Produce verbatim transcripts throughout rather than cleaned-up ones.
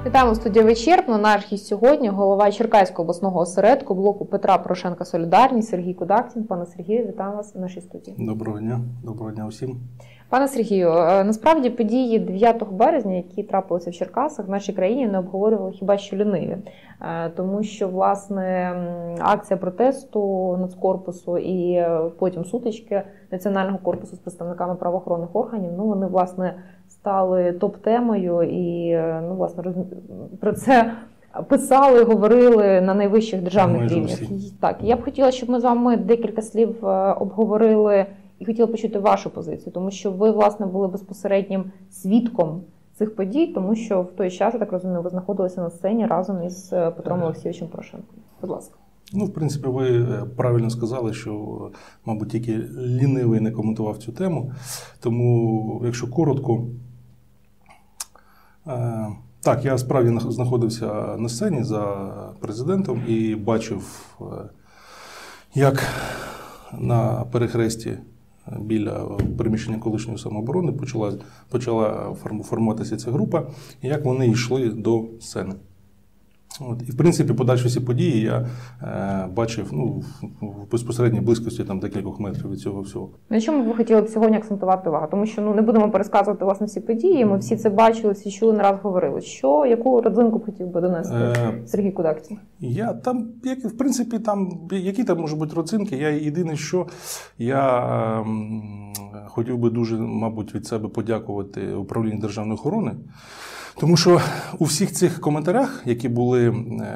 Вітаємо в студії «Вичерпно». Наш гість сьогодні – голова Черкаського обласного осередку блоку Петра Порошенка «Солідарність» Сергій Кудактін. Пане Сергію, вітаю вас в нашій студії. Доброго дня. Доброго дня усім. Пане Сергію, насправді події дев'ятого березня, які трапилися в Черкасах, в нашій країні не обговорювали хіба що ліниві. Тому що, власне, акція протесту Нацкорпусу і потім сутички Національного корпусу з представниками правоохоронних органів, ну, вони, власне, стали топ-темою і, ну, власне, роз... про це писали, говорили на найвищих державних рівнях. Так, я б хотіла, щоб ми з вами декілька слів обговорили і хотіла почути вашу позицію, тому що ви, власне, були безпосереднім свідком цих подій, тому що в той час, я так розумію, ви знаходилися на сцені разом із Петром Олексійовичем Порошенком. Будь ласка. Ну, в принципі, ви правильно сказали, що, мабуть, тільки лінивий не коментував цю тему. Тому, якщо коротко, так, я справді знаходився на сцені за президентом і бачив, як на перехресті біля приміщення колишньої самооборони почала, почала формуватися ця група, і як вони йшли до сцени. От. І, в принципі, подальші всі події я е, бачив ну, в безпосередній близькості там, декількох метрів від цього всього. На чому ви хотіли б сьогодні акцентувати увагу? Тому що ну, не будемо пересказувати власне всі події, ми всі це бачили, всі чули, не раз говорили. Що, яку родзинку б хотів би донести е, Сергій Кудактін? Я там, як, в принципі, там, які там можуть бути родзинки, я єдине, що я е, хотів би дуже, мабуть, від себе подякувати управлінню державної охорони. Тому що у всіх цих коментарях, які були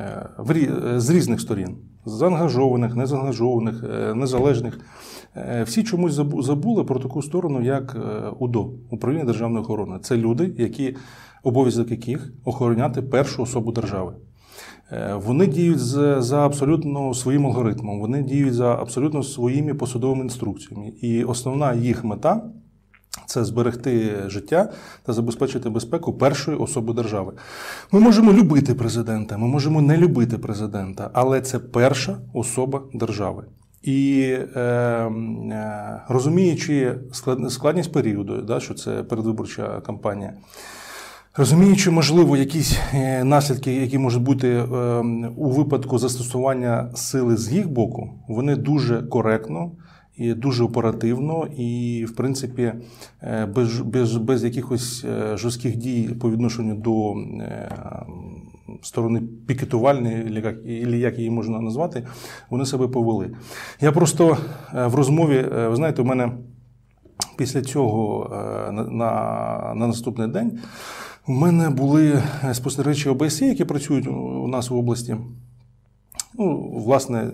з різних сторін, заангажованих, незаангажованих, незалежних, всі чомусь забули про таку сторону, як УДО, управління державної охорони. Це люди, які, обов'язок яких охороняти першу особу держави. Вони діють за абсолютно своїм алгоритмом, вони діють за абсолютно своїми посадовими інструкціями. І основна їх мета – це зберегти життя та забезпечити безпеку першої особи держави. Ми можемо любити президента, ми можемо не любити президента, але це перша особа держави. І е, е, розуміючи складність періоду, да, що це передвиборча кампанія, розуміючи, можливо, якісь наслідки, які можуть бути е, у випадку застосування сили з їх боку, вони дуже коректно, і дуже оперативно, і, в принципі, без, без, без якихось жорстких дій по відношенню до сторони пікетувальної, або як її можна назвати, вони себе повели. Я просто в розмові, ви знаєте, у мене після цього на, на наступний день у мене були спостерігачі О Б С Є, які працюють у нас в області. Ну, власне,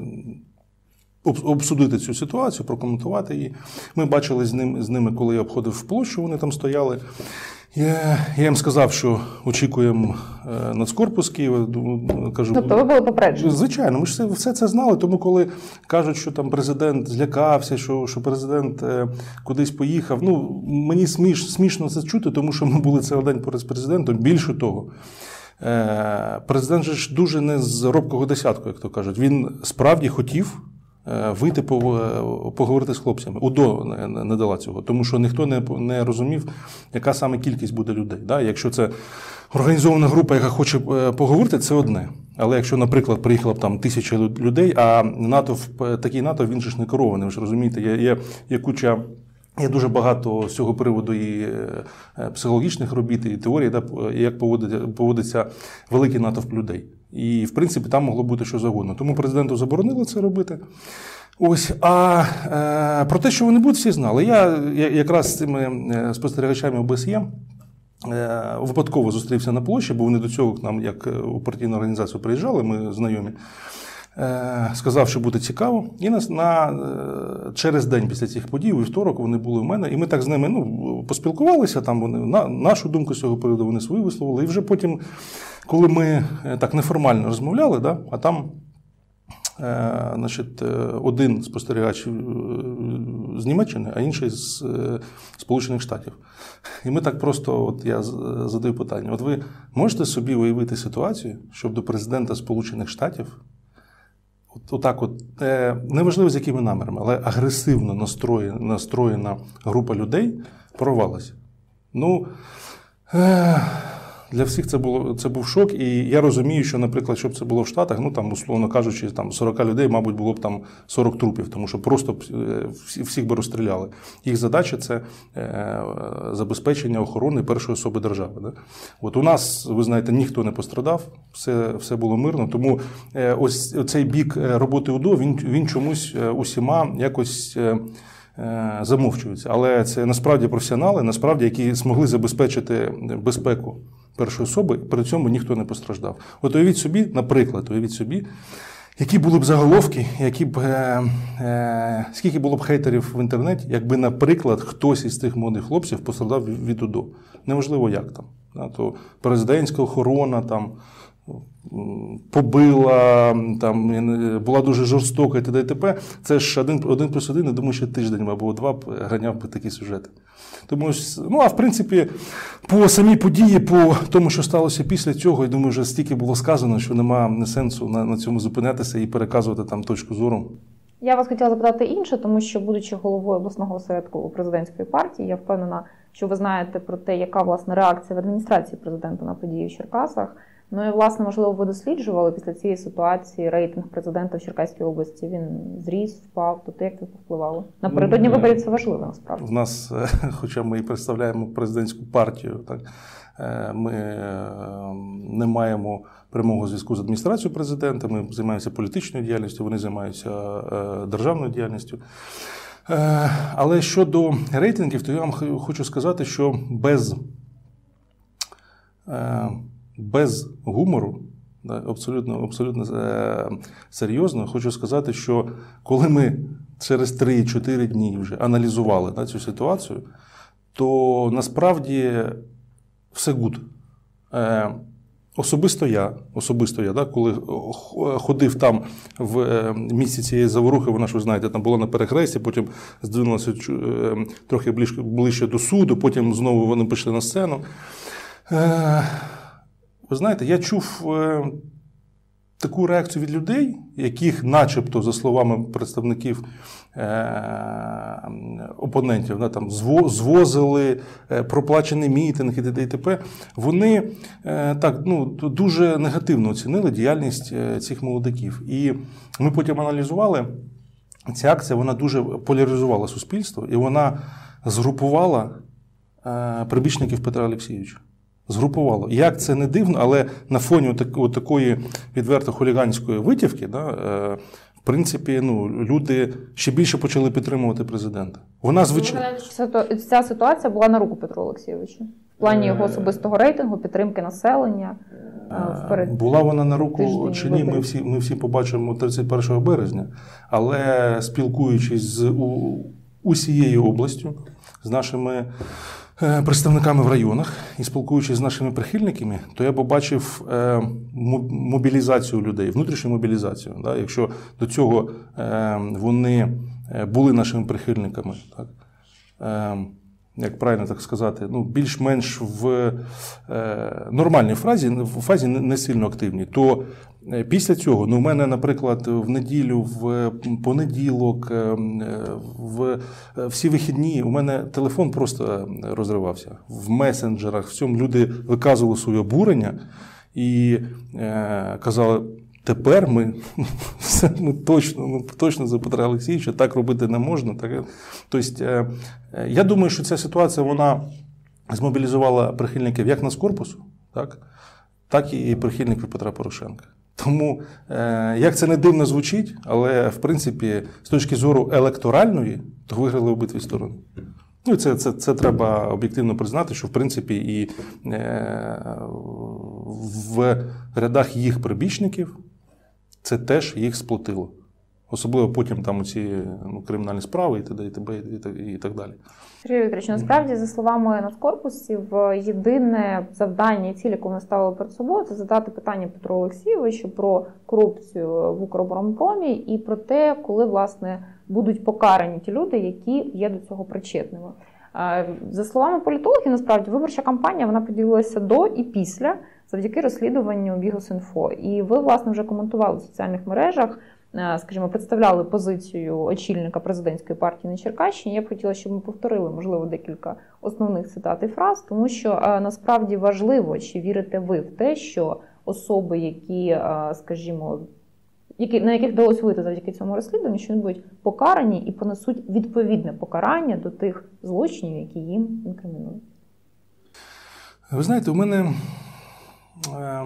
обсудити цю ситуацію, прокоментувати її. Ми бачили з, ним, з ними, коли я обходив в площу, вони там стояли. Я, я їм сказав, що очікуємо Нацкорпус Києва. Кажу, тобто ви були попереджені? Звичайно, ми ж все, все це знали, тому коли кажуть, що там президент злякався, що, що президент кудись поїхав, ну, мені сміш, смішно це чути, тому що ми були цілий день поряд з президентом. Більше того, президент же ж дуже не з робкого десятку, як то кажуть. Він справді хотів вийти поговорити з хлопцями. УДО не дала цього, тому що ніхто не, не розумів, яка саме кількість буде людей. Да? Якщо це організована група, яка хоче поговорити, це одне. Але якщо, наприклад, приїхала б там тисяча людей, а натовп, такий натовп, він же ж не керований, ви ж розумієте, є, є, є куча. Є дуже багато з цього приводу і психологічних робіт, і теорії, як поводиться великий натовп людей. І, в принципі, там могло бути що завгодно. Тому президенту заборонили це робити. Ось, а е, про те, що вони будуть, всі знали. Я, я якраз з цими спостерігачами О Б С Є е, випадково зустрівся на площі, бо вони до цього к нам, як у партійну організацію, приїжджали, ми знайомі. Сказав, що буде цікаво. І на, на, через день після цих подій, у вівторок, вони були в мене. І ми так з ними ну, поспілкувалися, там вони, на, нашу думку з цього приводу вони свою висловили. І вже потім, коли ми так неформально розмовляли, да, а там е, значить, один спостерігач з Німеччини, а інший з Сполучених Штатів. І ми так просто, от я задаю питання, от ви можете собі уявити ситуацію, щоб до президента Сполучених Штатів От, отак от, е, неважливо з якими намірами, але агресивно настроєна, настроєна група людей порвалася. Ну, е, для всіх це було це був шок. І я розумію, що, наприклад, щоб це було в Штатах, ну там, условно кажучи, там сорок людей, мабуть, було б там сорок трупів, тому що просто всіх би розстріляли. Їх задача це е, забезпечення охорони першої особи держави. Да? От у нас, ви знаєте, ніхто не пострадав, все, все було мирно. Тому е, ось цей бік роботи УДО, він, він чомусь усіма якось е, замовчується. Але це насправді професіонали, насправді, які змогли забезпечити безпеку першої особи, при цьому ніхто не постраждав. От уявіть собі, наприклад, уявіть собі, які були б заголовки, які б, е, е, скільки було б хейтерів в інтернеті, якби, наприклад, хтось із тих молодих хлопців постраждав від УДО. Неважливо, як там. Да, то президентська охорона там побила, там, була дуже жорстока і т.д. і т.п. Це ж один, один плюс один, я думаю, ще тиждень або два б ганяв би такі сюжети. Тому, ну, а в принципі, по самій події, по тому, що сталося після цього, я думаю, вже стільки було сказано, що немає сенсу на, на цьому зупинятися і переказувати там точку зору. Я вас хотіла запитати інше, тому що, будучи головою обласного осередку президентської партії, я впевнена, що ви знаєте про те, яка, власне, реакція в адміністрації президента на події в Черкасах. Ну і, власне, можливо, ви досліджували після цієї ситуації рейтинг президента в Черкаській області. Він зріс, впав. Тобто як це повпливало? Напередодні ну, виборів це важливо, насправді. В нас, хоча ми і представляємо президентську партію, так, ми не маємо прямого зв'язку з адміністрацією президента, ми займаємося політичною діяльністю, вони займаються державною діяльністю. Але щодо рейтингів, то я вам хочу сказати, що без... Без гумору, абсолютно, абсолютно серйозно, хочу сказати, що коли ми через три-чотири дні вже аналізували да, цю ситуацію, то насправді все гуд. Особисто я, особисто я, да, коли ходив там в місці цієї заворухи, вона ж, ви знаєте, там була на перехресті, потім здвинулася трохи ближче, ближче до суду, потім знову вони пішли на сцену. Ви знаєте, я чув е, таку реакцію від людей, яких начебто, за словами представників е, опонентів, да, там, зво, звозили, е, проплачений мітинг і т.д. і т.п. Вони е, так, ну, дуже негативно оцінили діяльність е, цих молодиків. І ми потім аналізували, ця акція, вона дуже поляризувала суспільство, і вона згрупувала е, прибічників Петра Олексійовича. Згрупувало. Як це не дивно, але на фоні такої відверто хуліганської витівки, да, в принципі, ну, люди ще більше почали підтримувати президента. Вона звичайно... Ця ситуація була на руку Петру Олексійовичу? В плані його особистого рейтингу, підтримки населення? Вперед... Була вона на руку чи ні, ми всі, ми всі побачимо тридцять першого березня, але спілкуючись з у, усією областю, з нашими представниками в районах і спілкуючись з нашими прихильниками, то я побачив мобілізацію людей, внутрішню мобілізацію. Да? Якщо до цього вони були нашими прихильниками, так? Як правильно так сказати, ну, більш-менш в нормальній фазі, в фазі не сильно активні, то після цього, ну, в мене, наприклад, в неділю, в понеділок, в всі вихідні, у мене телефон просто розривався. В месенджерах, в цьому люди виказували своє обурення і е, казали, тепер ми, ми точно, ми точно за Петра Олексійовича, так робити не можна. Так. Тобто, е, я думаю, що ця ситуація, вона змобілізувала прихильників як Нацкорпусу, так, так і прихильників Петра Порошенка. Тому, як це не дивно звучить, але, в принципі, з точки зору електоральної, то виграли обидві сторони. Ну, і це, це, це треба об'єктивно признати, що, в принципі, і в рядах їх прибічників це теж їх сплотило. Особливо потім там оці ну, кримінальні справи і т.д. і т.б. і так далі. Сергій Вікторович, насправді, за словами Нацкорпусів, єдине завдання і ціль, яку вони ставили перед собою, це задати питання Петру Олексійовичу про корупцію в Укроборонпромі і про те, коли, власне, будуть покарані ті люди, які є до цього причетними. За словами політологів, насправді, виборча кампанія, вона поділилася до і після, завдяки розслідуванню Bihus.info. І ви, власне, вже коментували в соціальних мережах скажімо, представляли позицію очільника президентської партії на Черкащині. Я б хотіла, щоб ми повторили, можливо, декілька основних цитат і фраз, тому що насправді важливо, чи вірите ви в те, що особи, які, скажімо, які, на яких вдалося вийти завдяки цьому розслідуванню, що вони будуть покарані і понесуть відповідне покарання до тих злочинів, які їм інкримінують. Ви знаєте, у мене, е,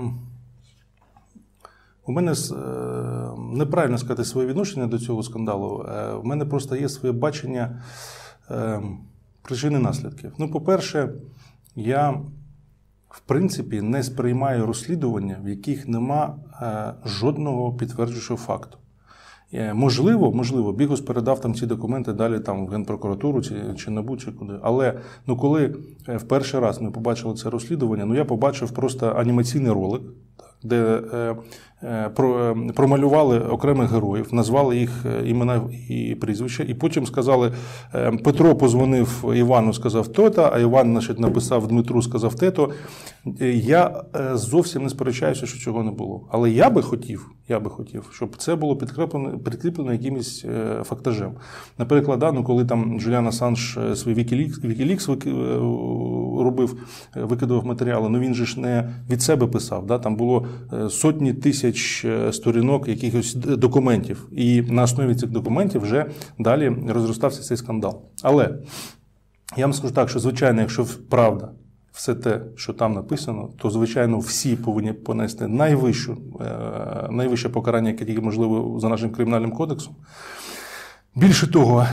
у мене е, неправильно сказати своє відношення до цього скандалу. Е, у мене просто є своє бачення е, причин і наслідків. Ну, по-перше, я, в принципі, не сприймаю розслідування, в яких нема е, жодного підтверджуючого факту. Е, можливо, можливо, Бігус передав там ці документи далі там в Генпрокуратуру чи, чи НАБУ, чи куди. Але ну, коли в перший раз ми побачили це розслідування, ну я побачив просто анімаційний ролик, де е, е, про, е, промалювали окремих героїв, назвали їх імена і прізвища, і потім сказали, е, Петро позвонив Івану, сказав то-то, а Іван, значить, написав Дмитру, сказав те-то. Я е, зовсім не сперечаюся, що цього не було. Але я би хотів, я би хотів, щоб це було підкріплено, підкріплено якимось е, фактажем. Наприклад, да, ну, коли там Джуліан Ассанж свій Wikileaks, Wikileaks вики, е, робив, викидував матеріали, ну він же ж не від себе писав, да, там було сотні тисяч сторінок якихось документів. І на основі цих документів вже далі розростався цей скандал. Але я вам скажу так, що, звичайно, якщо правда все те, що там написано, то, звичайно, всі повинні понести найвищу, найвище покарання, яке тільки можливо за нашим кримінальним кодексом. Більше того,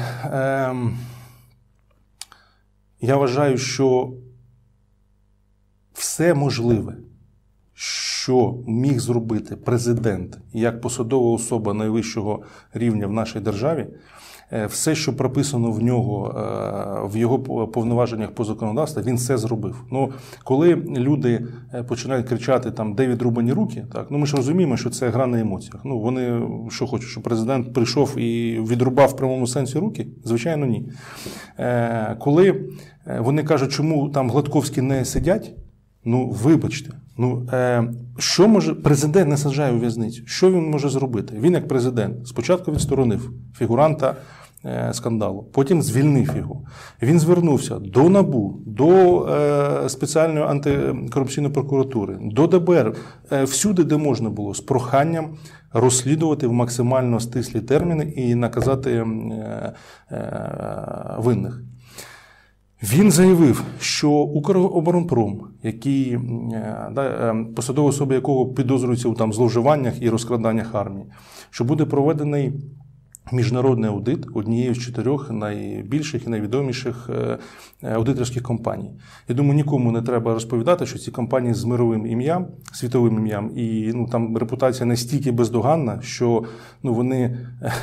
я вважаю, що все можливе, що міг зробити президент як посадова особа найвищого рівня в нашій державі, все, що прописано в нього, в його повноваженнях по законодавству, він все зробив. Ну, коли люди починають кричати, там, де відрубані руки, так, ну, ми ж розуміємо, що це гра на емоціях. Ну, вони що хочуть, щоб президент прийшов і відрубав в прямому сенсі руки? Звичайно, ні. Коли вони кажуть, чому там Гладковські не сидять, ну, вибачте, ну, е, що може, президент не саджає у в'язницю, що він може зробити? Він як президент спочатку відсторонив фігуранта е, скандалу, потім звільнив його. Він звернувся до НАБУ, до е, спеціальної антикорупційної прокуратури, до ДБР, е, всюди, де можна було, з проханням розслідувати в максимально стислі терміни і наказати е, е, винних. Він заявив, що Укроборонпром, який, да, посадова особа якого підозрюється у там зловживаннях і розкраданнях армії, що буде проведений міжнародний аудит однією з чотирьох найбільших і найвідоміших аудиторських компаній. Я думаю, нікому не треба розповідати, що ці компанії з мировим ім'ям, світовим ім'ям, і ну, там репутація настільки бездоганна, що ну, вони...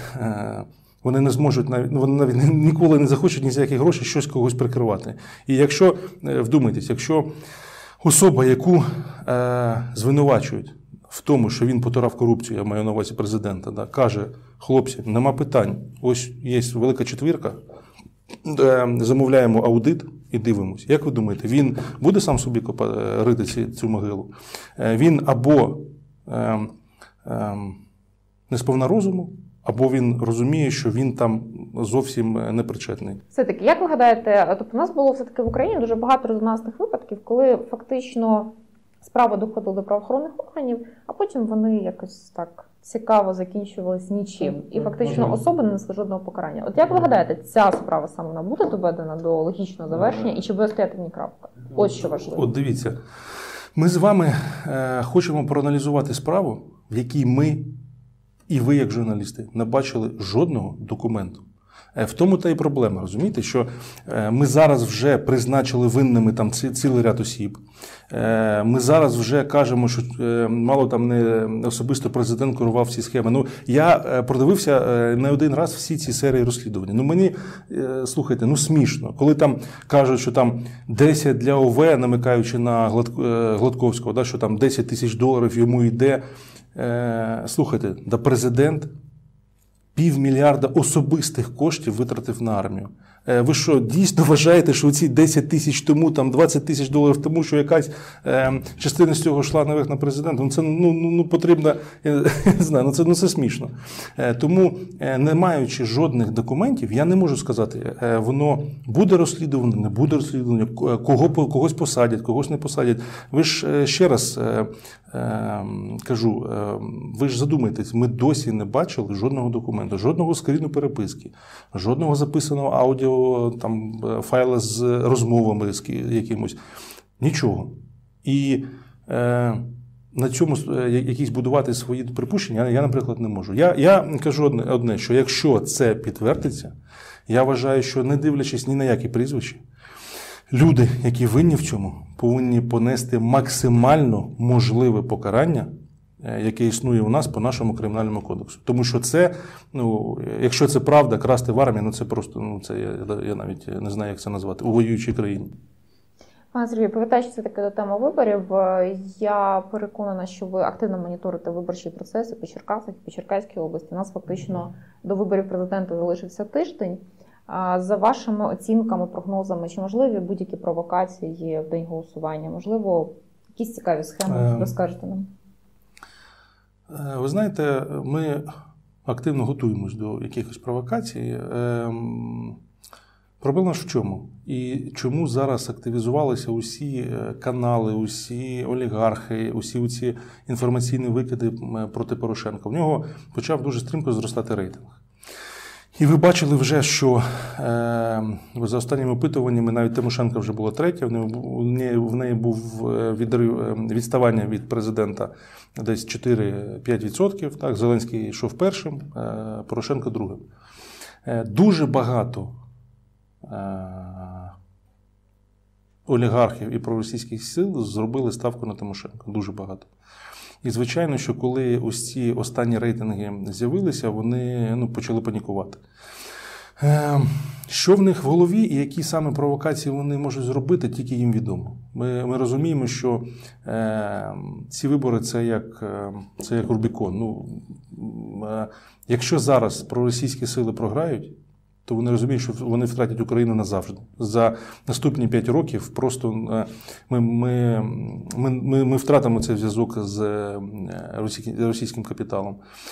Вони не зможуть, навіть, вони навіть ніколи не захочуть ні за які гроші щось когось прикривати. І якщо, вдумайтесь, якщо особа, яку е, звинувачують в тому, що він потурав корупцію, я маю на увазі президента, да, каже, хлопці, нема питань, ось є велика четвірка, е, замовляємо аудит і дивимось. Як ви думаєте, він буде сам собі рити ці, цю могилу? Е, він або е, е, не сповна розуму, або він розуміє, що він там зовсім не причетний. Все-таки, як ви гадаєте, тобто у нас було все-таки в Україні дуже багато резонансних випадків, коли фактично справа доходила до правоохоронних органів, а потім вони якось так цікаво закінчувались нічим. І фактично особи не несли жодного покарання. От як ви гадаєте, ця справа саме вона буде доведена до логічного завершення і чи буде стояти в ній крапка? Ось що важливо. От дивіться, ми з вами е, хочемо проаналізувати справу, в якій ми і ви, як журналісти, не бачили жодного документу. В тому та й проблема, розумієте, що ми зараз вже призначили винними там цілий ряд осіб. Ми зараз вже кажемо, що мало там не особисто президент керував ці схеми. Ну, я продивився не один раз всі ці серії розслідування. Ну, мені, слухайте, ну смішно. Коли там кажуть, що там десять для ОВ, намикаючи на Гладковського, да, що там десять тисяч доларів йому йде. Слухайте, да президент півмільярда особистих коштів витратив на армію. Ви що, дійсно вважаєте, що ці десять тисяч тому, там двадцять тисяч доларів тому, що якась е, частина з цього йшла наверх на президента? Ну, це ну, ну, потрібно, я не знаю, ну це, ну, це смішно. Е, тому, е, не маючи жодних документів, я не можу сказати, е, воно буде розслідувано, не буде розслідувано, кого, когось посадять, когось не посадять. Ви ж, е, ще раз е, е, кажу, е, ви ж задумайтесь, ми досі не бачили жодного документу, жодного скріну переписки, жодного записаного аудіо там файли з розмовами з якимось. Нічого. І е, на цьому якісь будувати свої припущення я, я, наприклад, не можу. Я, я кажу одне, одне, що якщо це підтвердиться, я вважаю, що не дивлячись ні на які прізвища, люди, які винні в цьому, повинні понести максимально можливе покарання, яке існує у нас по нашому кримінальному кодексу. Тому що це, ну, якщо це правда, красти в армії, ну це просто, ну це я, я навіть не знаю, як це назвати, у воюючій країні. Пане Сергію, повертаючись таки до теми виборів, я переконана, що ви активно моніторите виборчі процеси по Черкасах і по Черкаській області. У нас фактично до виборів президента залишився тиждень. За вашими оцінками, прогнозами, чи можливі будь-які провокації в день голосування? Можливо, якісь цікаві схеми розкажете нам? Ви знаєте, ми активно готуємось до якихось провокацій. Проблема ж в чому? І чому зараз активізувалися усі канали, усі олігархи, усі ці інформаційні викиди проти Порошенка? В нього почав дуже стрімко зростати рейтинг. І ви бачили вже, що е, за останніми опитуваннями навіть Тимошенко вже була третя, в неї, в неї був відрив, відставання від президента десь чотири-п'ять відсотків. Так, Зеленський йшов першим, е, Порошенко другим. Е, дуже багато е, олігархів і проросійських сил зробили ставку на Тимошенко. Дуже багато. І, звичайно, що коли ось ці останні рейтинги з'явилися, вони ну, почали панікувати. Е, що в них в голові і які саме провокації вони можуть зробити, тільки їм відомо. Ми, ми розуміємо, що е, ці вибори – це як, це як Рубікон. Ну, е, якщо зараз проросійські сили програють, то вони розуміють, що вони втратять Україну назавжди. За наступні п'ять років просто ми, ми, ми, ми, ми втратимо цей зв'язок з російським капіталом.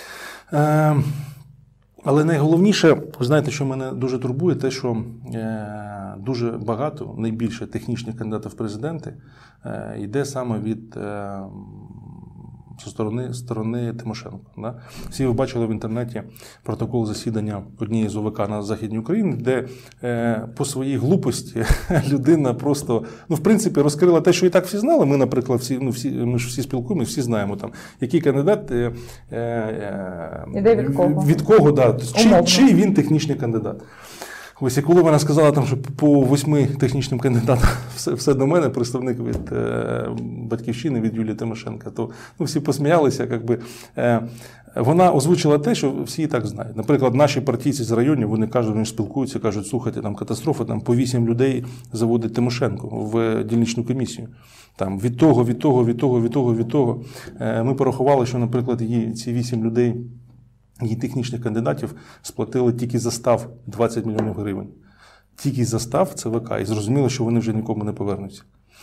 Але найголовніше, ви знаєте, що мене дуже турбує, те, що дуже багато, найбільше технічних кандидатів в президенти йде саме від зі сторони, сторони Тимошенко. Да? Всі ви бачили в інтернеті протокол засідання однієї з ОВК на Західній Україні, де е, по своїй глупості людина просто, ну, в принципі, розкрила те, що і так всі знали. Ми, наприклад, всі, ну, всі, ми ж всі спілкуємося, всі знаємо, там, який кандидат, е, е, від кого, від кого да, чи, чи він технічний кандидат. Ось, і коли вона сказала, там, що по восьми технічним кандидатам все, все до мене, представник від е, Батьківщини, від Юлії Тимошенко, то ну, всі посміялися. Якби, е, вона озвучила те, що всі і так знають. Наприклад, наші партійці з районів, вони кажуть, вони спілкуються, кажуть, слухайте, там катастрофа, там по вісім людей заводить Тимошенко в дільничну комісію. Там, від того, від того, від того, від того, від того. Е, ми порахували, що, наприклад, її, ці вісім людей, її технічних кандидатів сплатили тільки за став двадцять мільйонів гривень. Тільки за став ЦВК. І зрозуміло, що вони вже нікому не повернуться.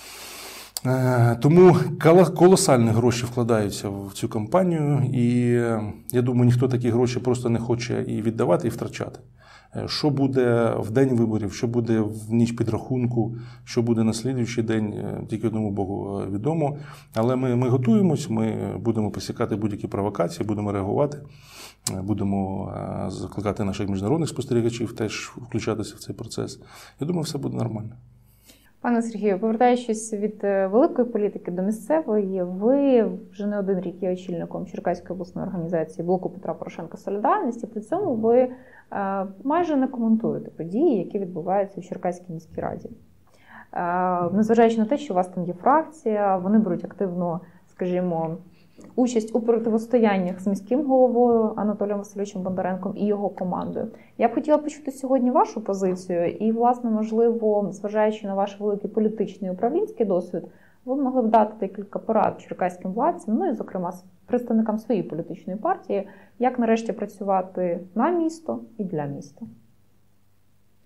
Тому колосальні гроші вкладаються в цю кампанію. І я думаю, ніхто такі гроші просто не хоче і віддавати, і втрачати. Що буде в день виборів, що буде в ніч підрахунку, що буде на слідуючий день, тільки одному Богу відомо. Але ми, ми готуємось, ми будемо посікати будь-які провокації, будемо реагувати. Будемо закликати наших міжнародних спостерігачів теж включатися в цей процес. Я думаю, все буде нормально. Пане Сергію, повертаючись від великої політики до місцевої, ви вже не один рік є очільником Черкаської обласної організації Блоку Петра Порошенка «Солідарність», і при цьому ви майже не коментуєте події, які відбуваються у Черкаській міській раді. Незважаючи на те, що у вас там є фракція, вони беруть активно, скажімо, участь у противостояннях з міським головою Анатолієм Васильовичем Бондаренком і його командою. Я б хотіла почути сьогодні вашу позицію і, власне, можливо, зважаючи на ваш великий політичний і управлінський досвід, ви могли б дати декілька порад черкаським владцям, ну і, зокрема, представникам своєї політичної партії, як нарешті працювати на місто і для міста.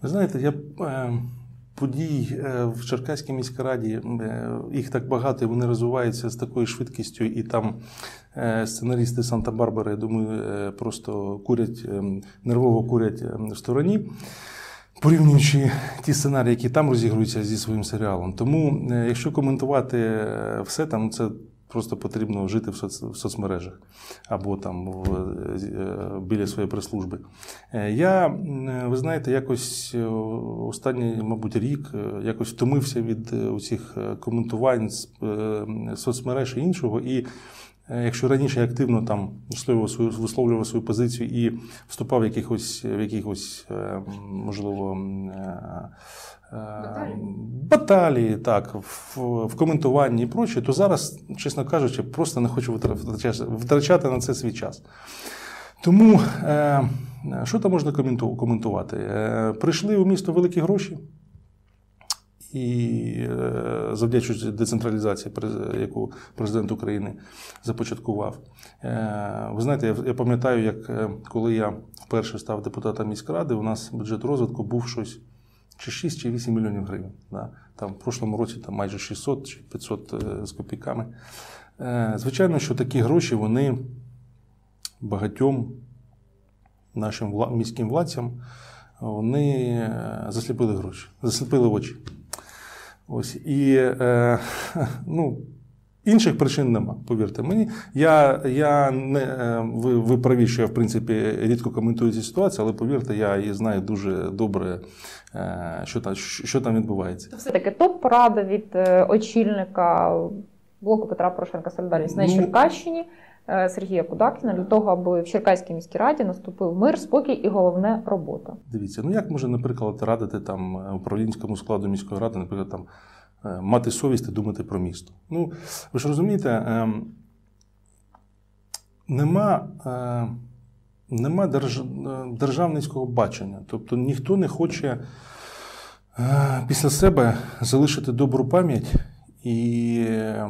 Ви знаєте, я подій в Черкаській міській раді, їх так багато, і вони розвиваються з такою швидкістю, і там сценарісти Санта-Барбари, я думаю, просто курять, нервово курять в стороні, порівнюючи ті сценарії, які там розігруються зі своїм серіалом. Тому, якщо коментувати все там, це просто потрібно жити в, соц, в соцмережах або там в, біля своєї прес-служби. Я, ви знаєте, якось останній, мабуть, рік якось втомився від усіх коментувань з соцмереж і іншого. І якщо раніше я активно там висловлював свою, висловлював свою позицію і вступав в якихось, в якихось можливо, Баталії? баталії, так, в, в коментуванні і прочее, то зараз, чесно кажучи, просто не хочу витрачати на це свій час. Тому, е, що там можна коментувати? Е, прийшли у місто великі гроші, і е, завдячуючи децентралізації, яку президент України започаткував. Е, ви знаєте, я, я пам'ятаю, як е, коли я вперше став депутатом міської ради, у нас бюджет розвитку був щось чи шість, чи вісім мільйонів гривень. Да? Там в прошлому році там майже шістсот чи п'ятсот з копійками. Звичайно, що такі гроші, вони багатьом нашим вла... міським владцям, вони засліпили гроші, засліпили очі. Ось. І, е, ну, інших причин нема, повірте мені. Я, я не, ви, ви праві, що я, в принципі, рідко коментую ці ситуації, але, повірте, я і знаю дуже добре, що там, що там відбувається. Це все-таки топ-порада від очільника блоку Петра Порошенка «Солідарність» на Черкащині Сергія Кудакіна для того, аби в Черкаській міській раді наступив мир, спокій і, головне, робота. Дивіться, ну як може, наприклад, радити там управлінському складу міської ради, наприклад, там, мати совість і думати про місто. Ну, ви ж розумієте, нема, нема держ, державницького бачення. Тобто ніхто не хоче після себе залишити добру пам'ять і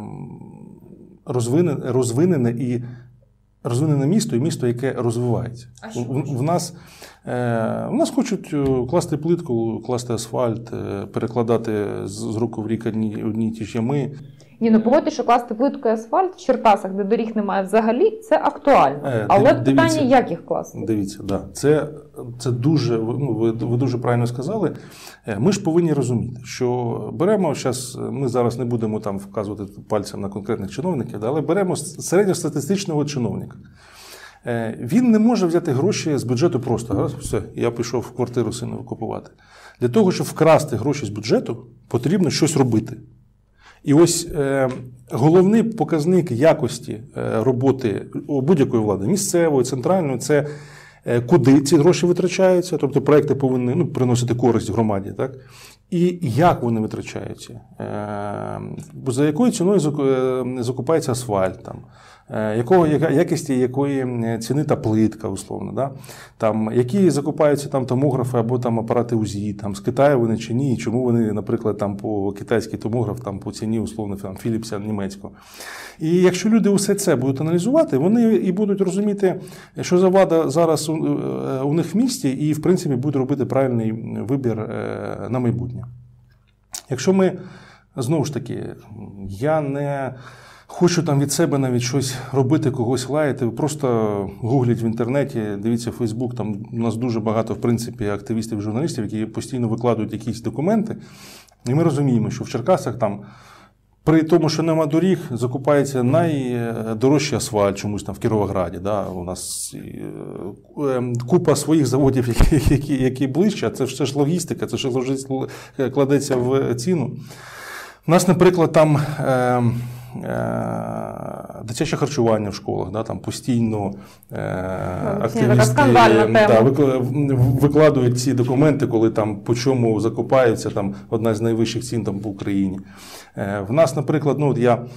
розвинене, розвинене і розвинене місто і місто, яке розвивається. В, в, нас, е, в нас хочуть класти плитку, класти асфальт, перекладати з, з рук в рік одні, одні ті ж ями. Ні, ну погодьте, що класти плитку і асфальт в Черкасах, де доріг немає взагалі, це актуально. Е, Але дивіться, питання, як їх класти? Дивіться, да, це, це дуже, ну, ви, ви дуже правильно сказали. Ми ж повинні розуміти, що беремо, зараз, ми зараз не будемо там вказувати пальцем на конкретних чиновників, але беремо середньостатистичного чиновника. Він не може взяти гроші з бюджету просто. Все, я пішов в квартиру сину купувати. Для того, щоб вкрасти гроші з бюджету, потрібно щось робити. І ось е, головний показник якості е, роботи будь-якої влади, місцевої, центральної, це е, куди ці гроші витрачаються, тобто проекти повинні, ну, приносити користь громаді, так? І як вони витрачаються, е, за якою ціною закупається асфальт, там, е, якого, яка, якості якої ціни та плитка, условно, да? Там, які закупаються там томографи або там апарати УЗІ, там, з Китаю вони чи ні, і чому вони, наприклад, там по китайський томограф там, по ціні, условно, там, Філіпса німецького. І якщо люди усе це будуть аналізувати, вони і будуть розуміти, що за влада зараз у, у них в місті, і, в принципі, будуть робити правильний вибір на майбутнє. Якщо ми, знову ж таки, я не хочу там від себе навіть щось робити, когось лаяти, ви просто гугліть в інтернеті, дивіться Фейсбук, там у нас дуже багато, в принципі, активістів, журналістів, які постійно викладають якісь документи, і ми розуміємо, що в Черкасах там при тому, що нема доріг, закупається найдорожчий асфальт чомусь там в Кіровограді. Да? У нас купа своїх заводів, які, які, які ближче, а це все ж логістика, це ж кладеться в ціну. У нас, наприклад, там е, е, дитяче харчування в школах, да? Там постійно е, активісти да, викладують ці документи, коли там по чому закупаються, там одна з найвищих цін там в Україні. В нас, наприклад, ну, от я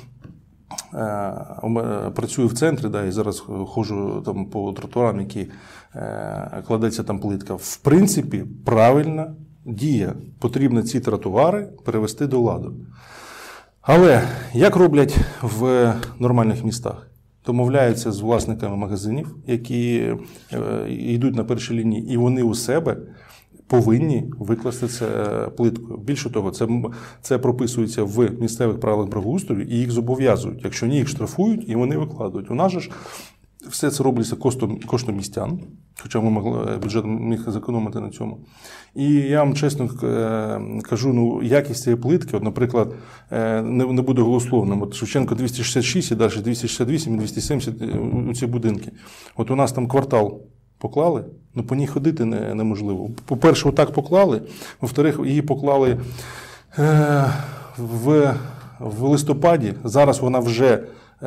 е, працюю в центрі, да, і зараз ходжу там по тротуарам, які е, кладеться там плитка. В принципі, правильна дія. Потрібно ці тротуари перевести до ладу. Але як роблять в нормальних містах? Домовляються з власниками магазинів, які е, йдуть на першій лінії, і вони у себе повинні викласти це плиткою. Більше того, це, це прописується в місцевих правилах благоустрою і їх зобов'язують. Якщо ні, їх штрафують і вони викладають. У нас же ж все це робиться коштом, коштом містян, хоча ми могли, бюджет міг зекономити на цьому. І я вам чесно кажу, ну, якість цієї плитки, от, наприклад, не, не буде голословним. От Шевченко двісті шістдесят шість і далі двісті шістдесят вісім і двісті сімдесят у ці будинки. От у нас там квартал поклали, ну по ній ходити не, неможливо. По-перше, отак поклали, во-вторых, її поклали е, в, в листопаді, зараз вона вже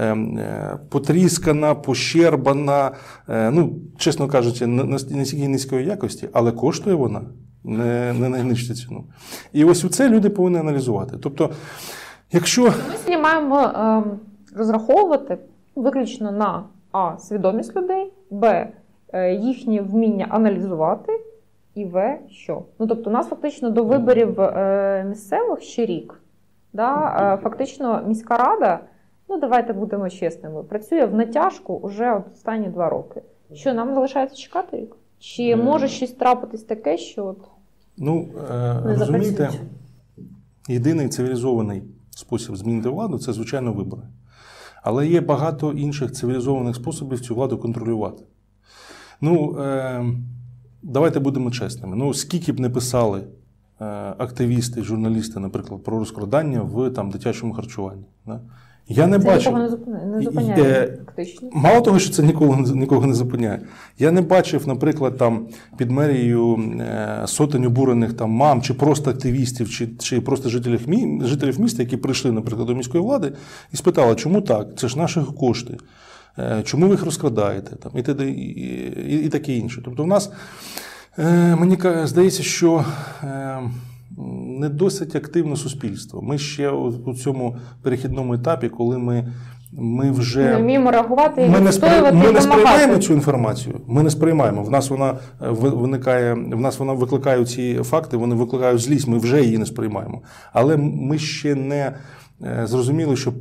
потріскана, пощербана, ну, чесно кажучи, настільки низької якості, але коштує вона не, не найнижчу ціну. І ось це люди повинні аналізувати. Тобто, якщо... Ми сьогодні маємо е, розраховувати виключно на а. свідомість людей, б. Е, їхнє вміння аналізувати, і в. що? Ну, тобто, у нас фактично до виборів е, місцевих ще рік. Да? Е, фактично, міська рада, ну, давайте будемо чесними, працює в натяжку вже от останні два роки. Що, нам залишається чекати рік? Чи може щось трапитись таке, що от ну, е, не розумієте, єдиний цивілізований спосіб змінити владу – це, звичайно, вибори. Але є багато інших цивілізованих способів цю владу контролювати. Ну, е, давайте будемо чесними. Ну, скільки б не писали е, активісти, журналісти, наприклад, про розкрадання в там, дитячому харчуванні. Да? Я не це бачив, нікого не зупиняє, не зупиняє фактично. Мало того, що це ніколи, нікого не зупиняє. Я не бачив, наприклад, там під мерією сотень обурених там мам, чи просто активістів, чи, чи просто жителів, мі, жителів міста, які прийшли, наприклад, до міської влади і спитали, чому так? Це ж наші кошти. Чому ви їх розкрадаєте? Там, і, і, і, і таке інше. Тобто в нас, мені здається, що не досить активне суспільство. Ми ще у цьому перехідному етапі, коли ми, ми вже... Ми вміємо реагувати і ми відстоювати, Ми і не сприймаємо допомагати. цю інформацію. Ми не сприймаємо. В нас вона виникає, в нас вона викликає ці факти, вони викликають злість, ми вже її не сприймаємо. Але ми ще не зрозуміли, що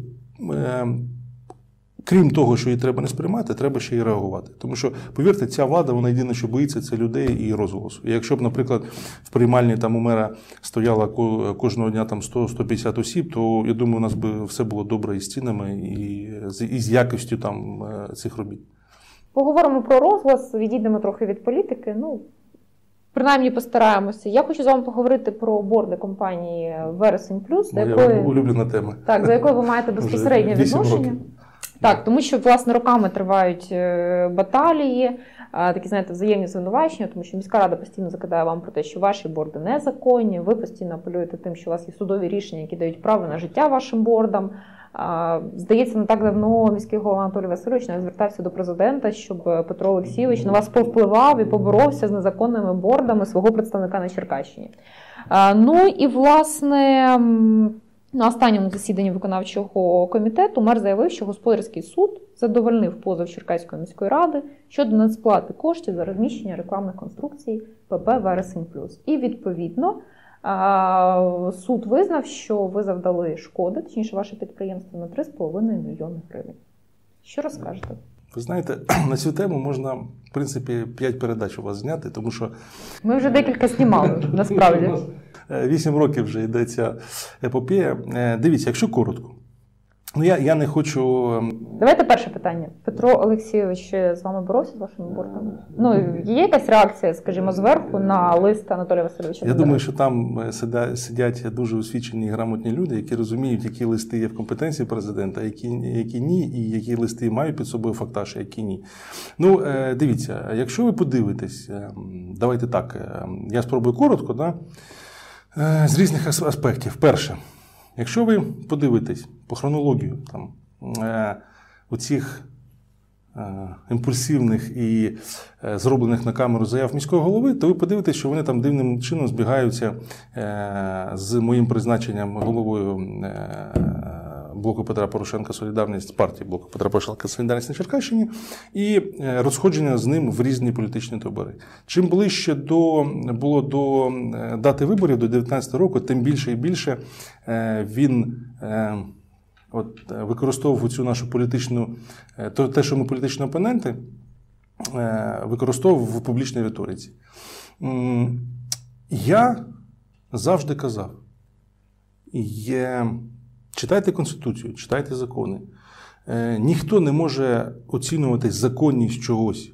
крім того, що її треба не сприймати, треба ще й реагувати. Тому що, повірте, ця влада, вона єдине, що боїться, це людей і розголосу. І якщо б, наприклад, в приймальні там у мера стояло кожного дня там сто - сто п'ятдесят осіб, то, я думаю, у нас би все було добре і з цінами, і з, і з якістю там цих робіт. Поговоримо про розголос, відійдемо трохи від політики. Ну, принаймні постараємося. Я хочу з вами поговорити про борди компанії «Вересень Плюс», Моя якої, улюблена тема. Так, за якою ви маєте безпосереднє відношення. Років. Так, тому що, власне, роками тривають баталії, такі, знаєте, взаємні звинувачення, тому що міська рада постійно закидає вам про те, що ваші борди незаконні, ви постійно апелюєте тим, що у вас є судові рішення, які дають право на життя вашим бордам. Здається, не так давно міський голова Анатолій Васильович навіть звертався до президента, щоб Петро Олексійович на вас повпливав і поборовся з незаконними бордами свого представника на Черкащині. Ну і, власне, на останньому засіданні виконавчого комітету мер заявив, що господарський суд задовольнив позов Черкаської міської ради щодо несплати коштів за розміщення рекламних конструкцій ПП «Вересень Плюс». І, відповідно, суд визнав, що ви завдали шкоди, точніше, ваше підприємство, на три з половиною мільйони гривень. Що розкажете? Ви знаєте, на цю тему можна, в принципі, п'ять передач у вас зняти, тому що... Ми вже декілька знімали, насправді. Вісім років вже йде ця епопея. Дивіться, якщо коротко. Ну, я, я не хочу... Давайте перше питання. Петро Олексійович з вами боровся з вашими бордами? Ну, є якась реакція, скажімо, зверху на лист Анатолія Васильовича? Я думаю, що там сидять дуже освічені і грамотні люди, які розуміють, які листи є в компетенції президента, які, які ні, і які листи мають під собою фактаж, а які ні. Ну, дивіться, якщо ви подивитесь, давайте так, я спробую коротко, да? З різних аспектів. Перше, якщо ви подивитесь по хронологію там, е, оцих е, імпульсивних і е, зроблених на камеру заяв міського голови, то ви подивитесь, що вони там дивним чином збігаються е, з моїм призначенням головою е, Блоку Петра Порошенка «Солідарність», партії Блоку Петра Порошенка «Солідарність» на Черкащині, і розходження з ним в різні політичні табори. Чим ближче до, було до дати виборів, до дев'ятнадцятого року, тим більше і більше він от, використовував цю нашу політичну, те, що ми політичні опоненти, використовував в публічній риториці. Я завжди казав, є, читайте Конституцію, читайте закони. Е, ніхто не може оцінювати законність чогось,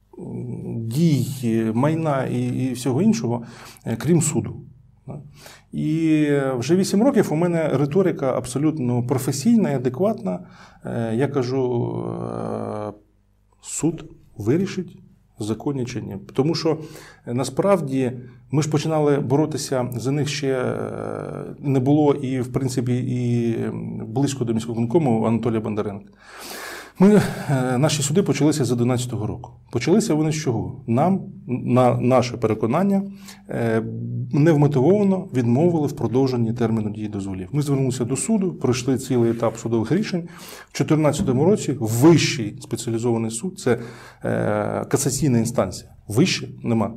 дій, майна і, і всього іншого, е, крім суду. І вже вісім років у мене риторика абсолютно професійна і адекватна. Е, я кажу, е, суд вирішить, законні чи ні. Тому що насправді ми ж починали боротися за них ще не було і, в принципі, і близько до міського виконкому Анатолія Бондаренка. Ми, наші суди почалися з одинадцятого року. Почалися вони з чого? Нам, на наше переконання, невмотивовано відмовили в продовженні терміну дії дозволів. Ми звернулися до суду, пройшли цілий етап судових рішень. В дві тисячі чотирнадцятому році Вищий спеціалізований суд, це е, касаційна інстанція, вище нема,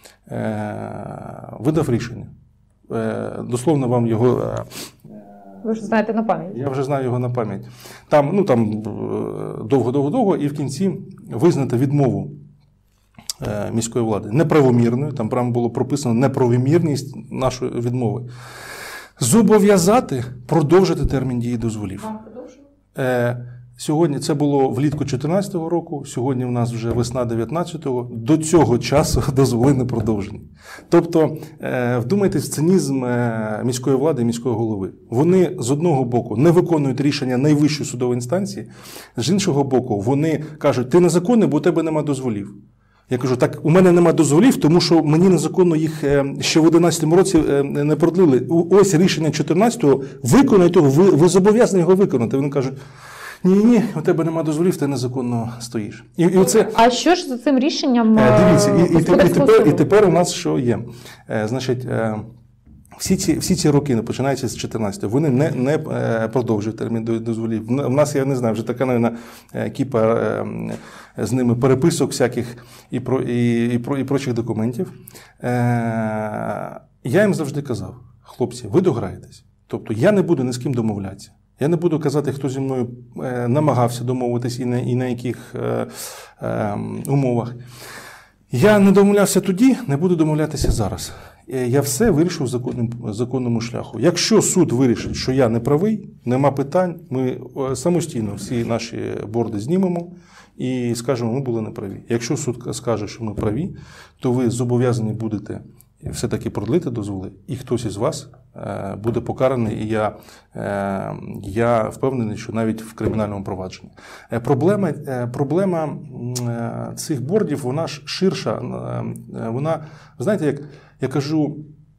е, видав рішення. Е, дословно вам його... Е, Ви ж знаєте на пам'ять. Я вже знаю його на пам'ять. Там, ну, там довго-довго-довго, і в кінці визнати відмову е, міської влади неправомірною, там прямо було прописано неправомірність нашої відмови. Зобов'язати продовжити термін дії дозволів. Е, сьогодні це було влітку дві тисячі чотирнадцятого року, сьогодні в нас вже весна дев'ятнадцятого, до цього часу дозволи не продовжені. Тобто, е, вдумайтесь в цинізм міської влади і міського голови. Вони з одного боку не виконують рішення найвищої судової інстанції, з іншого боку вони кажуть, ти незаконний, бо у тебе нема дозволів. Я кажу, так у мене нема дозволів, тому що мені незаконно їх ще в одинадцятому році не продлили. Ось рішення чотирнадцятого, виконайте його, ви, ви зобов'язані його виконати. Вони кажуть, ні-ні, у тебе нема дозволів, ти незаконно стоїш. І, і оце... А що ж за цим рішенням? Дивіться, і, і, і, тепер, і тепер у нас що є? Значить, всі ці, всі ці роки, починаються з чотирнадцятого, вони не, не продовжують термін дозволів. У нас, я не знаю, вже така, навіть, кіпа з ними переписок всяких і, про, і, і, про, і прочих документів. Я їм завжди казав, хлопці, ви дограєтесь. Тобто я не буду ні з ким домовлятися. Я не буду казати, хто зі мною е, намагався домовитись і на, і на яких е, е, умовах. Я не домовлявся тоді, не буду домовлятися зараз. Я все вирішив законним, законному шляху. Якщо суд вирішить, що я не правий, нема питань, ми самостійно всі наші борди знімемо і скажемо, ми були неправі. Якщо суд скаже, що ми праві, то ви зобов'язані будете все-таки продлити дозволи, і хтось із вас е, буде покараний, і я, е, я впевнений, що навіть в кримінальному провадженні. Е, проблема е, проблема е, цих бордів, вона ж ширша. Е, вона, знаєте, як я кажу,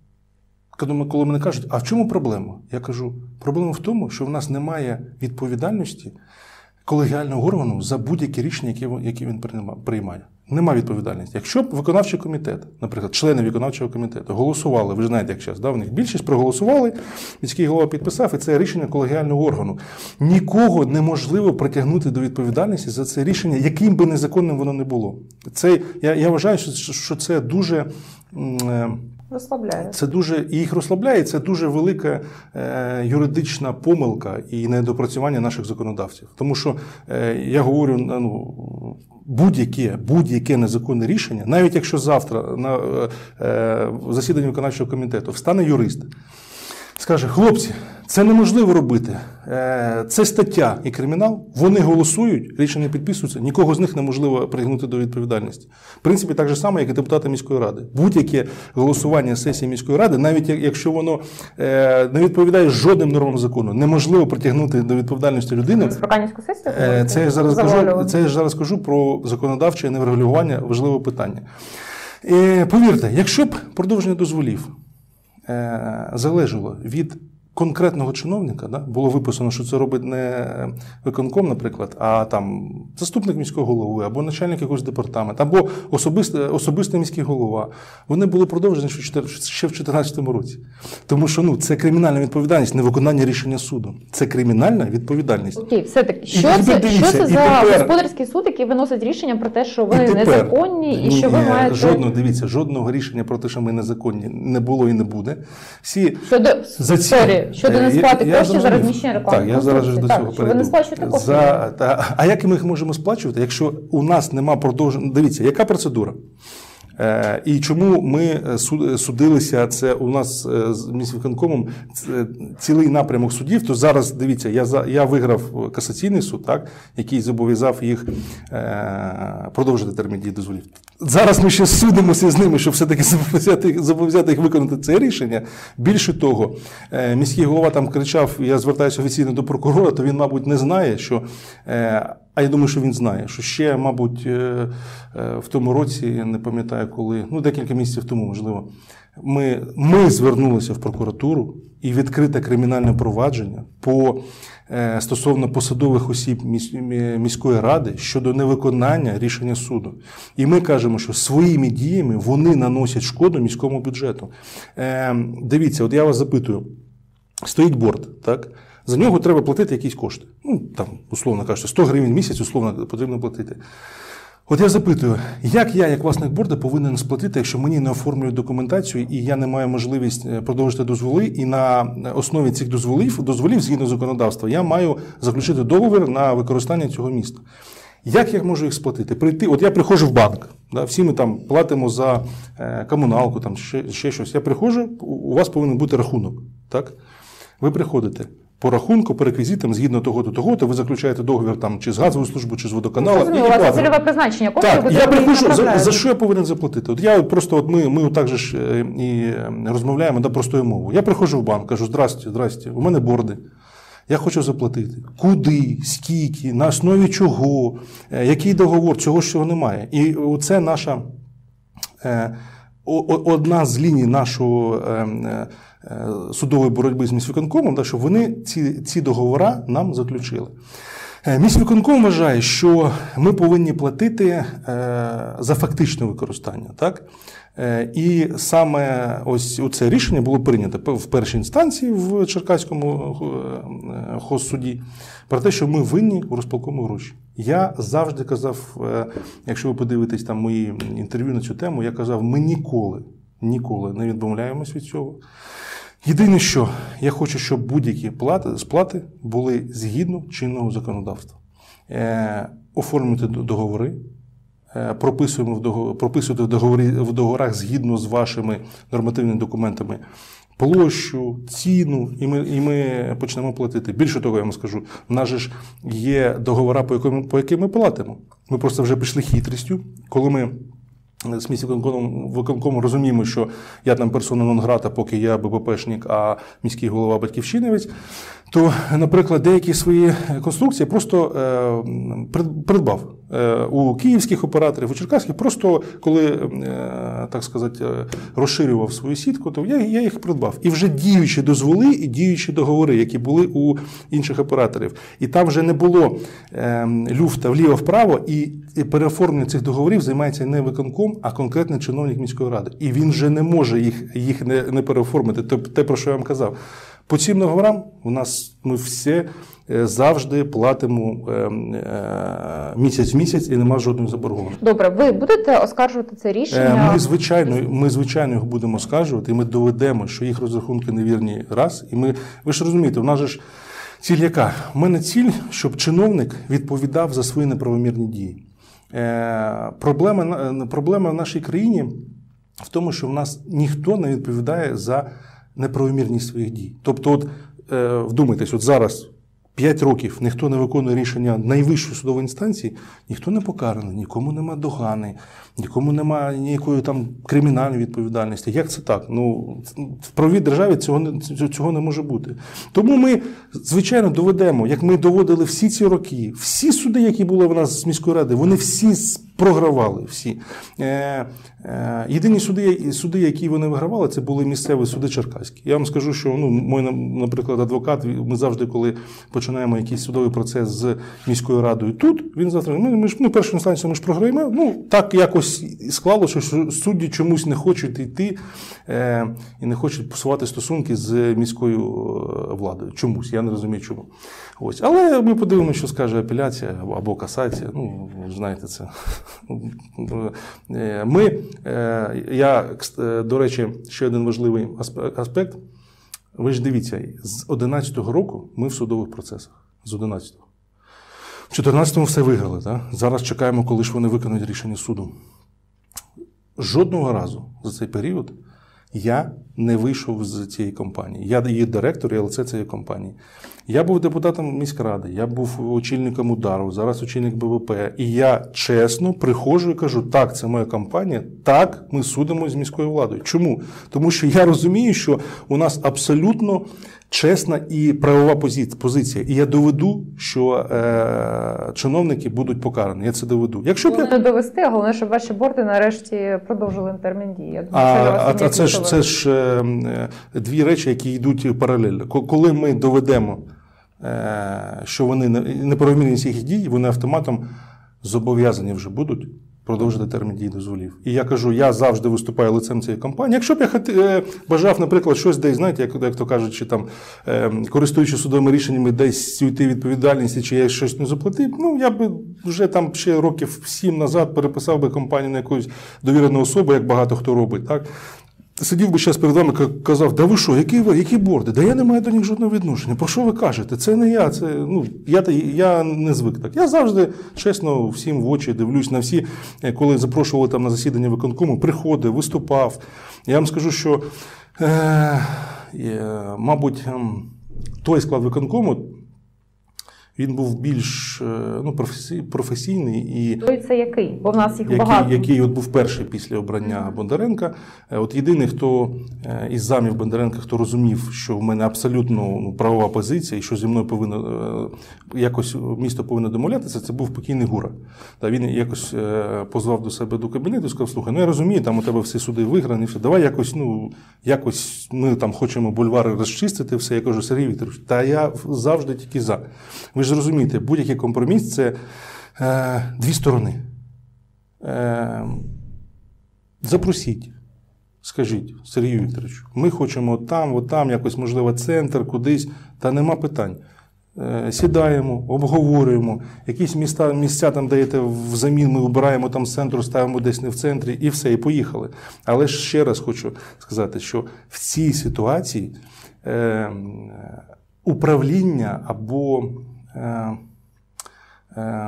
коли мене кажуть, а в чому проблема? Я кажу, проблема в тому, що в нас немає відповідальності колегіального органу за будь-які рішення, які, які він приймає. Нема відповідальності. Якщо б виконавчий комітет, наприклад, члени виконавчого комітету голосували, ви ж знаєте, як зараз, да, в них більшість проголосували, міський голова підписав, і це рішення колегіального органу. Нікого неможливо притягнути до відповідальності за це рішення, яким би незаконним воно не було. Це, я, я вважаю, що, що це дуже... Е, Розслабляє. Це дуже, і їх розслабляє, це дуже велика е, юридична помилка і недопрацювання наших законодавців. Тому що, е, я говорю, ну, будь-яке, будь-яке незаконне рішення, навіть якщо завтра на е, засіданні виконавчого комітету встане юрист, скаже, хлопці, це неможливо робити, е, це стаття і кримінал, вони голосують, рішення підписуються, нікого з них неможливо притягнути до відповідальності. В принципі, так же само, як і депутати міської ради. Будь-яке голосування сесії міської ради, навіть якщо воно е, не відповідає жодним нормам закону, неможливо притягнути до відповідальності людини. Е, це, я зараз кажу, це я зараз кажу про законодавче неврегулювання, важливе питання. Е, повірте, якщо б продовження дозволів е, залежало від конкретного чиновника, да, було виписано, що це робить не виконком, наприклад, а там заступник міського голови, або начальник якогось департаменту, або особистий, особистий міський голова, вони були продовжені ще в дві тисячі чотирнадцятому році. Тому що, ну, це кримінальна відповідальність, не виконання рішення суду. Це кримінальна відповідальність. Окей, все-таки, що і, це, дивіться, що це за тепер... господарський суд, який виносить рішення про те, що вони тепер... незаконні, і, і що ви ні, маєте... Жодного, дивіться, жодного рішення про те, що ми незаконні, не було і не буде. Всі... Щодо... За ці... Щодо несплати коштів за розміщення рекламних Так, я зараз ж до так, цього перейду. Ви не сплачуєте кошти? За, та, а як ми їх можемо сплачувати, якщо у нас нема продовження? Дивіться, яка процедура? І чому ми судилися, це у нас з міськвиконкомом цілий напрямок судів, то зараз, дивіться, я, я виграв касаційний суд, так, який зобов'язав їх продовжити термін дії дозволів. Зараз ми ще судимося з ними, щоб все-таки зобов'язати, зобов'язати їх виконати це рішення. Більше того, міський голова там кричав, я звертаюся офіційно до прокурора, то він, мабуть, не знає, що, а я думаю, що він знає, що ще, мабуть, в тому році, не пам'ятаю коли, ну декілька місяців тому, можливо, ми, ми звернулися в прокуратуру і відкрите кримінальне провадження по стосовно посадових осіб міської ради щодо невиконання рішення суду. І ми кажемо, що своїми діями вони наносять шкоду міському бюджету. Е, дивіться, от я вас запитую, стоїть борд, так? За нього треба платити якісь кошти. Ну, там, условно кажучи, сто гривень в місяць, условно, потрібно платити. От я запитую, як я, як власник борду, повинен сплатити, якщо мені не оформлюють документацію і я не маю можливість продовжити дозволи, і на основі цих дозволів, дозволів згідно законодавства, я маю заключити договір на використання цього міста. Як я можу їх сплатити? Прийти, от я приходжу в банк, да, всі ми там платимо за е, комуналку, там ще, ще щось. Я приходжу, у вас повинен бути рахунок, так? Ви приходите. По рахунку, по реквізитам, згідно того-то, того-то, ви заключаєте договір там, чи з газовою службою, чи з водоканалом. Ну, у вас цільове призначення. Так, я приходжу, за, за що я повинен заплатити? От я просто, от ми, ми так же ж і розмовляємо да, простою мовою. Я приходжу в банк, кажу, здрасте, здрасте, у мене борди. Я хочу заплатити. Куди, скільки, на основі чого, який договор, цього ж цього немає. І це наша, одна з ліній нашого судової боротьби з міськвиконкомом, щоб вони ці, ці договори нам заключили. Міськвиконком вважає, що ми повинні платити за фактичне використання. Так? І саме ось це рішення було прийнято в першій інстанції в Черкаському хозсуді про те, що ми винні у розполкому гроші. Я завжди казав, якщо ви подивитесь там мої інтерв'ю на цю тему, я казав, ми ніколи, ніколи не відмовляємось від цього. Єдине, що я хочу, щоб будь-які плати, сплати були згідно чинного законодавства. Е, оформити договори, е, прописуємо в договор, прописуйте в, договорі, в договорах згідно з вашими нормативними документами площу, ціну, і ми, і ми почнемо платити. Більше того, я вам скажу, в нас же ж є договори, по яким, по яким ми платимо. Ми просто вже пішли хитрістю, коли ми з міськвиконкомом розуміємо, що я там персона нон-грата, поки я БППшник, а міський голова батьківщинівець, то, наприклад, деякі свої конструкції просто е, придбав е, у київських операторів, у черкаських, просто коли, е, так сказати, розширював свою сітку, то я, я їх придбав. І вже діючі дозволи і діючі договори, які були у інших операторів. І там вже не було е, люфта вліво-вправо, і, і переоформлення цих договорів займається не виконком, а конкретний чиновник міської ради. І він вже не може їх, їх не, не переоформити. Те, про що я вам казав. По цим договорам у нас ми всі завжди платимо місяць в місяць і немає жодної заборгованості. Добре, ви будете оскаржувати це рішення? Ми, звичайно, ми, звичайно, його будемо оскаржувати, і ми доведемо, що їх розрахунки невірні раз. І ми, ви ж розумієте, у нас же ж ціль яка? У мене ціль, щоб чиновник відповідав за свої неправомірні дії. Проблема, проблема в нашій країні в тому, що в нас ніхто не відповідає за неправомірність своїх дій. Тобто, от, е, вдумайтесь, от зараз п'ять років ніхто не виконує рішення найвищої судової інстанції, ніхто не покараний, нікому нема догани, нікому немає ніякої там кримінальної відповідальності. Як це так? Ну, в правовій державі цього не, цього не може бути. Тому ми, звичайно, доведемо, як ми доводили всі ці роки, всі суди, які були в нас з міської ради, вони всі програвали, всі. Е, е, єдині суди, суди, які вони вигравали, це були місцеві суди черкаські. Я вам скажу, що, ну, мій, наприклад, адвокат, ми завжди, коли починаємо якийсь судовий процес з міською радою тут, він завтра, ми, ми ж, ну, першу інстанцію ми ж програємо, ну, так якось склалося, що судді чомусь не хочуть йти е, і не хочуть посувати стосунки з міською владою. Чомусь, я не розумію чому. Ось. Але ми подивимося, що скаже апеляція або касація, ну, знаєте це. Ми, я, до речі, ще один важливий аспект. Ви ж дивіться, з одинадцятого року ми в судових процесах. З одинадцятого. В чотирнадцятому все виграли. Так? Зараз чекаємо, коли ж вони виконують рішення суду. жодного разу за цей період я не вийшов з цієї компанії. Я її директор і лице цієї компанії. Я був депутатом міськради, я був очільником удару, зараз очільник Б В П. І я чесно приходжу і кажу, так, це моя компанія, так, ми судимо з міською владою. Чому? Тому що я розумію, що у нас абсолютно чесна і правова позиція. І я доведу, що е, чиновники будуть покарані. Я це доведу. Якщо б я... довести, а головне, щоб ваші борди нарешті продовжили термін дії. А, а, а це ж, це ж е, дві речі, які йдуть паралельно. Коли ми доведемо, е, що вони неправомірність їх дій, вони автоматом зобов'язані вже будуть продовжити термін дії дозволів. І я кажу, я завжди виступаю лицем цієї компанії. Якщо б я хот... бажав, наприклад, щось десь, знаєте, як, як то кажуть, чи там, е, користуючись судовими рішеннями, десь уйти відповідальності, чи я щось не заплатив, ну, я б вже там ще років сім назад переписав би компанію на якусь довірену особу, як багато хто робить, так? Сидів би зараз перед вами і казав, да ви що, які ви, які борди? Да я не маю до них жодного відношення. Про що ви кажете? Це не я, це, ну, я, я не звик так. Я завжди, чесно, всім в очі дивлюсь на всі, коли запрошували там на засідання виконкому, приходив, виступав. Я вам скажу, що, е, е, мабуть, той склад виконкому, він був більш ну, професійний. І той це який? Бо в нас їх який, багато. Який от був перший після обрання Бондаренка. От єдиний, хто із замів Бондаренка, хто розумів, що в мене абсолютно ну, правова позиція, і що зі мною повинно, якось місто повинно домовлятися, це був покійний Гура. Та він якось позвав до себе до кабінету і сказав, слухай, ну я розумію, там у тебе всі суди виграні, все, давай якось, ну, якось ми там хочемо бульвари розчистити, все. Я кажу, Сергій Вікторович, та я завжди тільки за. Ви ж розумієте, будь-який компроміс – це е, дві сторони. Е, запросіть, скажіть, Сергію Вікторовичу, ми хочемо там, отам, якось, можливо, центр, кудись, та нема питань. Е, сідаємо, обговорюємо, якісь міста, місця там даєте взамін, ми вибираємо там з центру, ставимо десь не в центрі, і все, і поїхали. Але ж ще раз хочу сказати, що в цій ситуації е, управління або Е, е,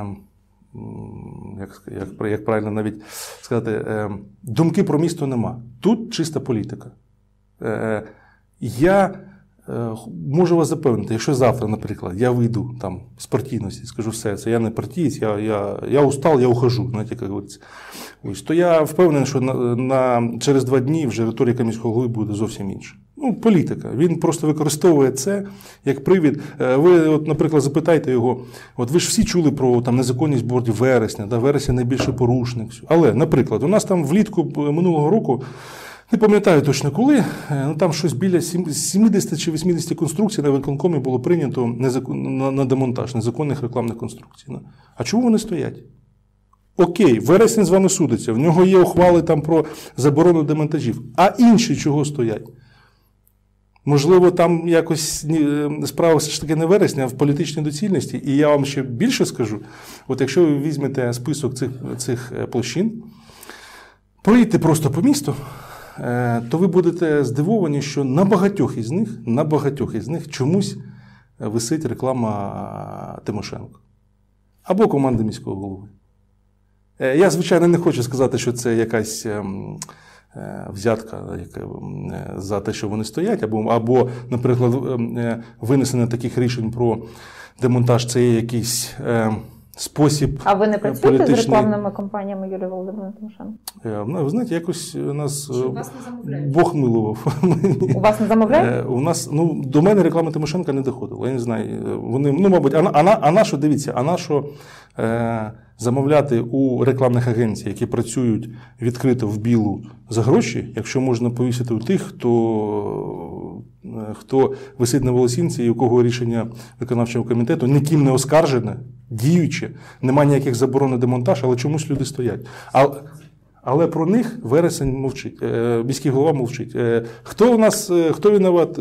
як, як, як правильно навіть сказати, е, думки про місто нема. Тут чиста політика. Е, я е, можу вас запевнити, якщо завтра, наприклад, я вийду там з партійності, скажу все, це я не партієць, я, я, я устал, я ухожу, знаєте, як говориться. Ось, то я впевнений, що на, на, через два дні вже риторика міського голови буде зовсім інша. Ну, політика. Він просто використовує це як привід. Ви, от, наприклад, запитайте його, от ви ж всі чули про там, незаконність бордів вересня, да, вересня найбільший порушник. Але, наприклад, у нас там влітку минулого року, не пам'ятаю точно коли, ну там щось біля сімдесят чи вісімдесят конструкцій на виконкомі було прийнято незакон, на, на демонтаж незаконних рекламних конструкцій. А чому вони стоять? Окей, вересень з вами судиться, в нього є ухвали там про заборону демонтажів. А інші чого стоять? Можливо, там якось справа все ж таки не вересня, а в політичній доцільності. І я вам ще більше скажу, от якщо ви візьмете список цих, цих площин, проїдьте просто по місту, то ви будете здивовані, що на багатьох із них, на багатьох із них чомусь висить реклама Тимошенко. Або команди міського голови. Я, звичайно, не хочу сказати, що це якась взятка за те, що вони стоять, або, або наприклад, винесення таких рішень про демонтаж – це є якийсь спосіб. А ви не працюєте політичний... з рекламними компаніями Юлії Володимирівни Тимошенко? Ви знаєте, якось нас Бог милував. У вас не замовляють? У нас, ну, до мене реклама Тимошенка не доходила. Я не знаю. Вони, ну, мабуть, а, а, а на що, дивіться, а на що е, замовляти у рекламних агенцій, які працюють відкрито в білу за гроші, якщо можна повісити у тих, хто, хто висить на волосінці і у кого рішення виконавчого комітету ніким не оскаржене, діюче, немає ніяких заборон на демонтаж, але чомусь люди стоять. А, але про них вересень мовчить, міський голова мовчить. Хто у нас, хто винуват?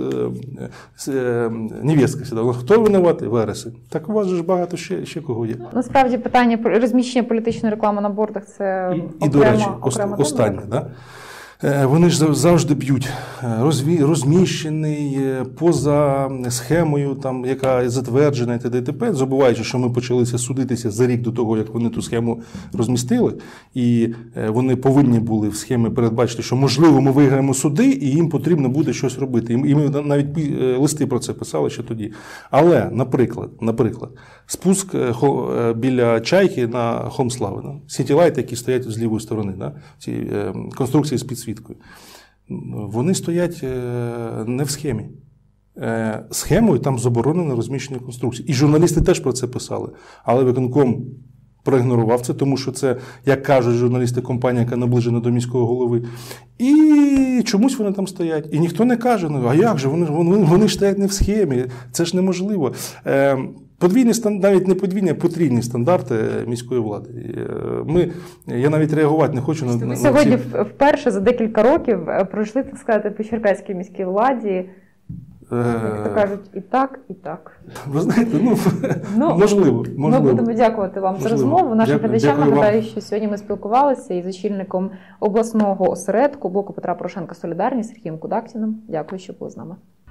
Невестка сюди. Хто винуват? Вересень. Так у вас же ж багато ще, ще кого є. Насправді питання розміщення політичної реклами на бордах – це і, окрема, і, до речі, окрема останнє, да? Вони ж завжди б'ють розміщений поза схемою, там, яка затверджена, і т.д. і т.п., забуваючи, що ми почалися судитися за рік до того, як вони ту схему розмістили, і вони повинні були в схемі передбачити, що, можливо, ми виграємо суди, і їм потрібно буде щось робити. І ми навіть листи про це писали ще тоді. Але, наприклад, наприклад, спуск біля Чайки на Холмслави, да? Сітілайти, які стоять з лівої сторони, да? Ці конструкції з підсвіткою, вони стоять не в схемі. Схемою там заборонено розміщення конструкцій. І журналісти теж про це писали. Але виконком проігнорував це, тому що це, як кажуть журналісти, компанія, яка наближена до міського голови. І чомусь вони там стоять. І ніхто не каже, ну, а як же, вони, вони, вони ж стоять не в схемі, це ж неможливо. Подвійні, навіть не подвійні, а потрійні стандарти міської влади. Ми, я навіть реагувати не хочу на, на сьогодні ці... вперше за декілька років пройшли, так сказати, по черкаській міській владі. Як то кажуть, і так, і так. Ви знаєте, ну, ну можливо, можливо. Ми будемо дякувати вам можливо. за розмову. Нашим Дякую, глядачам дякую нагадаю, вам. що сьогодні ми спілкувалися із очільником обласного осередку Блоку Петра Порошенка «Солідарність» Сергієм Кудактіним. Дякую, що були з нами.